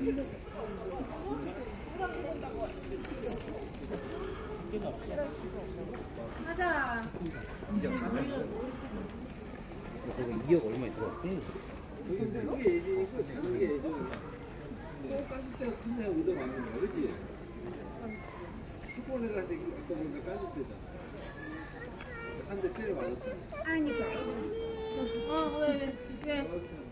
가자. 2억 얼마에 들어왔대? 그게 예전이고 그게 예전이야. 또 까질 때가 큰데 의도 많은 거야, 그렇지? 축구원에 가서 이거 보니까 까질 때다. 한 대 세를 맞았다. 아니, 왜?